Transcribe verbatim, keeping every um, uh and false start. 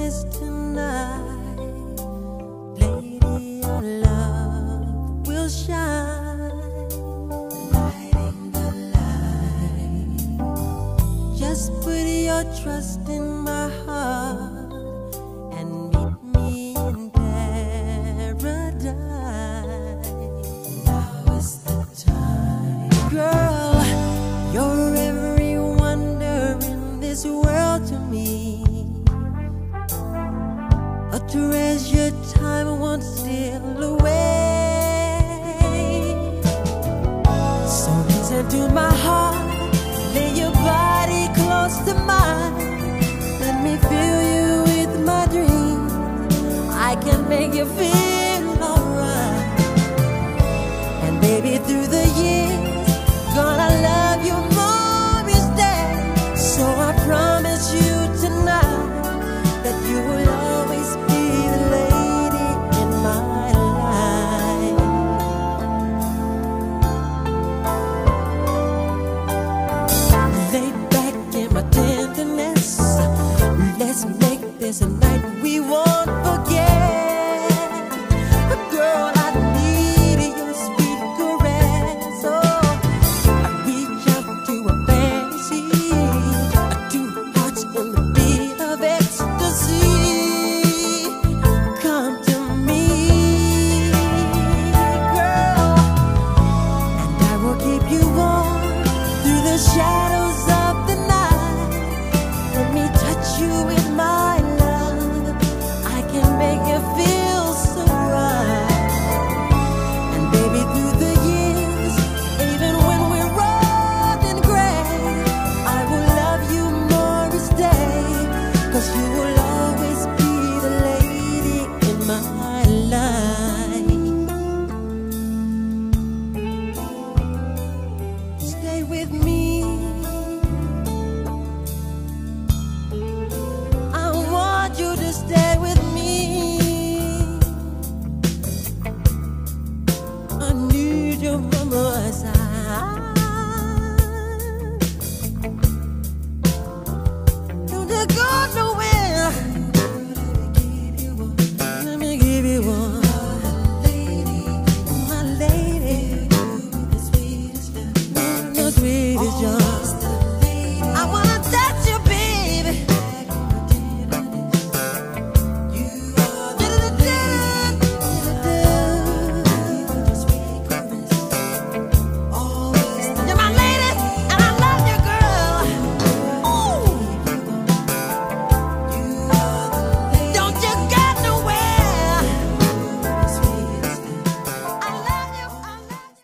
promise tonight, lady, our love will shine, lighting the light. Just put your trust in my heart and meet me in paradise. Now is the time, girl. You're every wonder in this world to me, a treasured time won't steal away. So listen to my heart, lay your body close to mine. Let me fill you with my dreams, I can make you feel alright. And baby, through the years, gonna love you more each day. So I promise you tonight that you will always be the lady in my life. Lay back in my tenderness, let's make this a night we won't forget. Girl, I need your sweet caress. Oh, I reach out to a fantasy, two hearts in the beat of ecstasy. Come to me, girl, and I will keep you warm through the shadows